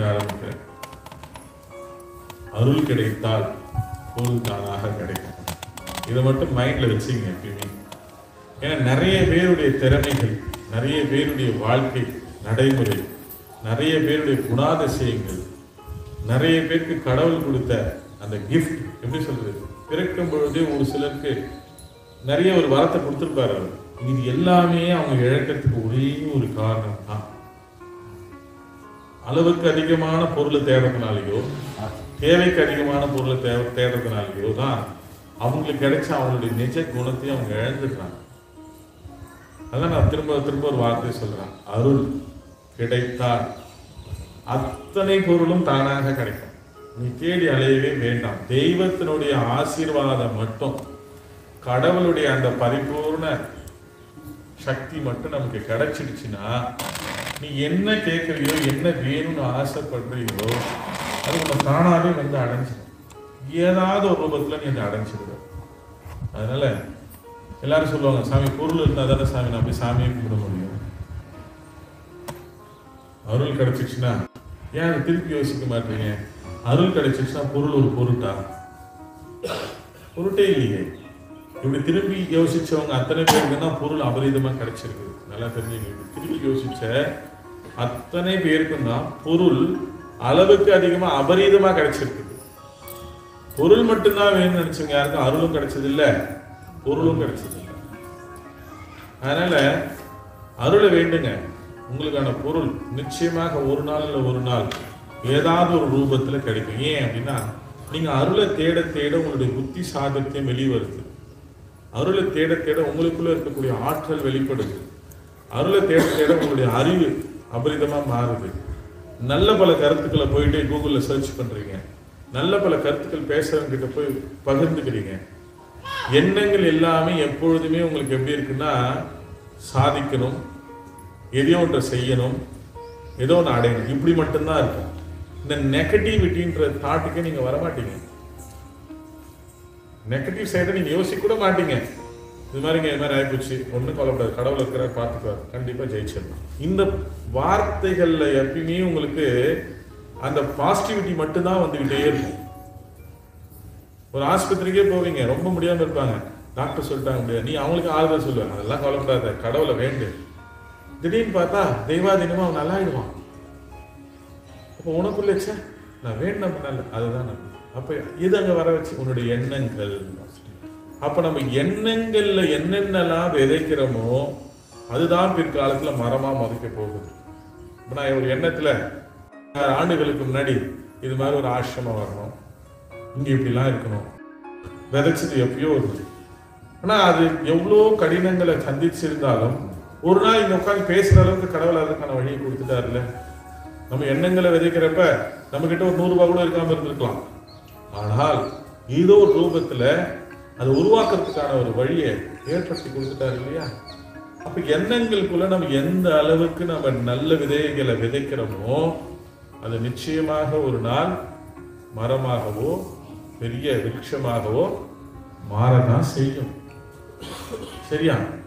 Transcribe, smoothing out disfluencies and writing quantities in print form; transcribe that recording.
ஆரம்பிக்கிறேன். அருள் கிடைத்தால் பொருள் தானாக கிடைக்கும். இதை மட்டும் மைண்ட்ல வச்சுங்க எப்பயுமே. ஏன்னா நிறைய பேருடைய திறமைகள், நிறைய பேருடைய வாழ்க்கை நடைமுறை, நிறைய பேருடைய குணாதிசயங்கள், நிறைய பேருக்கு கடவுள் கொடுத்த அந்த கிஃப்ட், எப்படி சொல்றது, பிறக்கும் பொழுதே ஒரு சிலருக்கு நிறைய ஒரு வரத்தை கொடுத்துருப்பாரு அவர். இது எல்லாமே அவங்க இழக்கிறதுக்கு ஒரே ஒரு காரணம் தான், அளவுக்கு அதிகமான பொருளை தேடுறதுனாலையோ தேவைக்கு அதிகமான பொருளை தேடுறதுனாலையோ தான் அவங்களுக்கு கிடைச்ச அவங்களுடைய நிஜ குணத்தையும் அவங்க இழந்துடுறாங்க. அதான் நான் திரும்ப திரும்ப ஒரு வார்த்தை சொல்றேன், அருள் கிடைத்தால் அத்தனை பொருளும் தானாக கிடைக்கும். நீ தேடி அலையவே வேண்டாம். தெய்வத்தினுடைய ஆசீர்வாதம் மட்டும், கடவுளுடைய அந்த பரிபூர்ண சக்தி மட்டும் நமக்கு கிடைச்சிடுச்சுன்னா, நீ என்ன கேட்கறியோ என்ன வேணும்னு ஆசைப்படுறியோ அது நம்ம தானாவே வந்து அடைஞ்சிடும். ஏதாவது ஒரு ரூபத்துல நீ அதை அடைஞ்சிடுற. அதனால எல்லாரும் சொல்லுவாங்க, சாமி பொருள் இருந்தா தானே சாமி நான் போய் சாமியை கும்பிட முடியும். அருள் கிடைச்சிச்சுன்னா ஏன் அதை திருப்பி யோசிக்க மாட்டீங்க? அருள் கிடைச்சிச்சுன்னா பொருள் ஒரு பொருட்டா? பொருட்டே இல்லையே. இப்படி திரும்பி யோசிச்சவங்க அத்தனை பேருக்கு தான் பொருள் அபரிதமா கிடைச்சிருக்கு. நல்லா தெரிஞ்சுங்க. திரும்பி யோசிச்ச அத்தனை பேருக்கும் தான் பொருள் அளவுக்கு அதிகமா அபரிதமா கிடைச்சிருக்கு. பொருள் மட்டும்தான் வேணும்னு நினைச்சவங்க யாருக்கும் அருளும் கிடைச்சது இல்லை, பொருளும் கிடைச்சது இல்லை. அதனால அருளை வேண்டுங்க. உங்களுக்கான பொருள் நிச்சயமாக ஒரு நாள் இல்லை ஒரு நாள் ஏதாவது ஒரு ரூபத்துல கிடைக்கும். ஏன் அப்படின்னா, நீங்க அருளை தேட தேட உங்களுடைய புத்தி சாதத்தியம் வெளியே வருது. அருளை தேட தேட உங்களுக்குள்ள இருக்கக்கூடிய ஆற்றல் வெளிப்படுது. அருளை தேட தேட உங்களுடைய அறிவு அபரிதமா மாறுது. நல்ல பல கருத்துக்களை போயிட்டு கூகுள்ல சர்ச் பண்றீங்க. நல்ல பல கருத்துக்கள் பேசுறவங்க கிட்ட போய் பகிர்ந்துக்கிறீங்க. எண்ணங்கள் எல்லாமே எப்பொழுதுமே உங்களுக்கு எப்படி இருக்குன்னா, சாதிக்கணும், எதையோ ஒன்றை செய்யணும், ஏதோ ஒன்று அடையணும், இப்படி மட்டும்தான் இருக்கும். இந்த நெகட்டிவிட்டின்ற தாட்டுக்கு நீங்க வரமாட்டீங்க. நெகட்டிவ் சைடை நீங்க யோசிக்க கூட மாட்டீங்க. இது மாதிரி ஆயிப்போச்சு, ஒன்றும் கவலைப்படாது, கடவுள் இருக்கிற பார்த்துக்குவார், கண்டிப்பா ஜெயிச்சிடலாம். இந்த வார்த்தைகள்ல எப்பயுமே உங்களுக்கு அந்த பாசிட்டிவிட்டி மட்டும்தான் வந்துகிட்டே இருக்கும். ஒரு ஆஸ்பத்திரிக்கே போவீங்க, ரொம்ப முடியாம இருப்பாங்க, டாக்டர் சொல்லிட்டாங்க முடியாது, நீ அவங்களுக்கு ஆறுதல் சொல்லுவாங்க, அதெல்லாம் கவலைப்படாத, கடவுளை வேண்டு. திடீர்னு பார்த்தா தெய்வாதீனமா அவன் நல்லாயிடுவான். அப்போ உனக்குள்ள நான் வேண்டாம் பண்ணல, அதுதான் நம்ம. அப்ப இது அங்க வர வச்சு உன்னுடைய எண்ணங்கள். அப்ப நம்ம எண்ணங்கள்ல என்னென்னலாம் விதைக்கிறோமோ அதுதான் பிற்காலத்துல மரமா மதிக்க போகுது. இப்ப நான் ஒரு எண்ணத்துல ஆண்டுகளுக்கு முன்னாடி இது மாதிரி ஒரு ஆசிரமம் வரணும், இங்க இப்படிலாம் இருக்கணும், விதைச்சது எப்பயோ வருது. ஆனா அது எவ்வளோ கடினங்களை சந்திச்சிருந்தாலும் ஒரு நாள் இங்க உட்காந்து பேசுற அளவுக்கு கடவுள் அதுக்கான வழியை கொடுத்துட்டாருல்ல. நம்ம எண்ணங்களை விதைக்கிறப்ப நம்ம கிட்ட ஒரு 100 ரூபாய் கூட இருக்காம இருந்திருக்கலாம். ஆனால் ஏதோ ஒரு ரூபத்துல அதை உருவாக்குறதுக்கான ஒரு வழியை ஏற்படுத்தி கொடுத்துட்டாரு இல்லையா? அப்ப எண்ணங்களுக்குள்ள நம்ம எந்த அளவுக்கு நம்ம நல்ல விதைகளை விதைக்கிறோமோ அது நிச்சயமாக ஒரு நாள் மரமாகவோ பெரிய விருட்சமாகவோ மாறதான் செய்யும். சரியா?